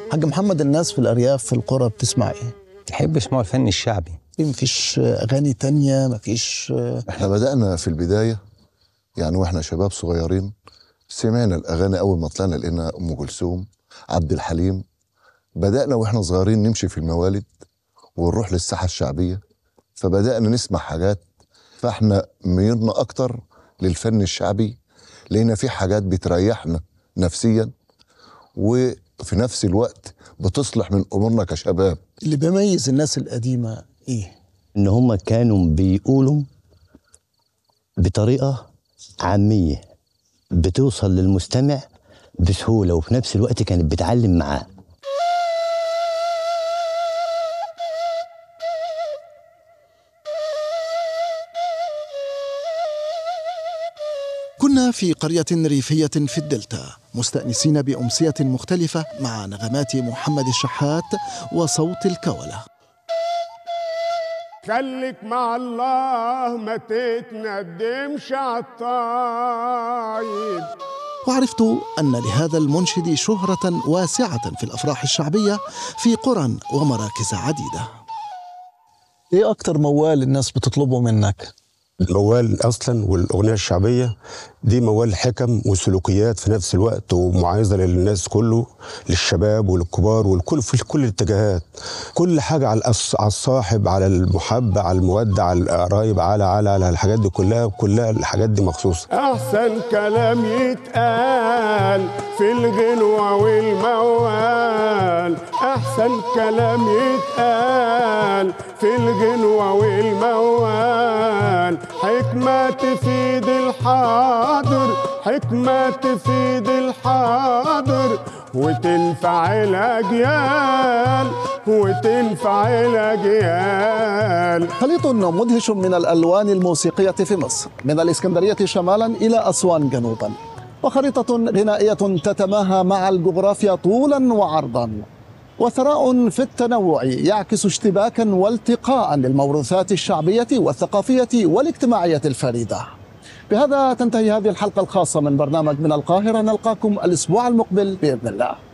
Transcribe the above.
حاج محمد، الناس في الأرياف في القرى بتسمع إيه؟ تحب يسمعوا الفن الشعبي. مفيش أغاني تانية؟ مفيش؟ احنا بدأنا في البداية يعني واحنا شباب صغيرين، سمعنا الأغاني أول ما طلعنا لقينا أم كلثوم، عبد الحليم. بدأنا واحنا صغيرين نمشي في الموالد ونروح للساحة الشعبية، فبدأنا نسمع حاجات، فاحنا ميلنا أكتر للفن الشعبي، لقينا في حاجات بتريحنا نفسيا وفي نفس الوقت بتصلح من أمورنا كشباب. اللي بيميز الناس القديمة إيه؟ إن هم كانوا بيقولوا بطريقة عامية بتوصل للمستمع بسهولة، وفي نفس الوقت كانت بتعلم معاه. كنا في قرية ريفية في الدلتا مستأنسين بأمسية مختلفة مع نغمات محمد الشحات وصوت الكولة. خليك مع الله ما تتندمش عالطايب. وعرفت أن لهذا المنشد شهرة واسعة في الأفراح الشعبية في قرى ومراكز عديدة. إيه أكتر موال الناس بتطلبه منك؟ الموال أصلا والأغنية الشعبية دي موال حكم وسلوكيات في نفس الوقت، ومعايزة للناس كله، للشباب وللكبار والكل في كل الاتجاهات. كل حاجة على الصاحب، على المحبة، على المودة، على القرايب، على الحاجات دي كلها الحاجات دي مخصوصة. أحسن كلام يتقال في الغنوة والموال، أحسن كلام يتقال في الغنوة والموال. حكمة تفيد الحاضر، حكمة تفيد الحاضر، وتنفع الأجيال، وتنفع الأجيال. خليط مدهش من الألوان الموسيقية في مصر، من الإسكندرية شمالا إلى أسوان جنوبا، وخريطة غنائية تتماهى مع الجغرافيا طولا وعرضا، وثراء في التنوع يعكس اشتباكا والتقاء للموروثات الشعبية والثقافية والاجتماعية الفريدة. بهذا تنتهي هذه الحلقة الخاصة من برنامج من القاهرة، نلقاكم الأسبوع المقبل بإذن الله.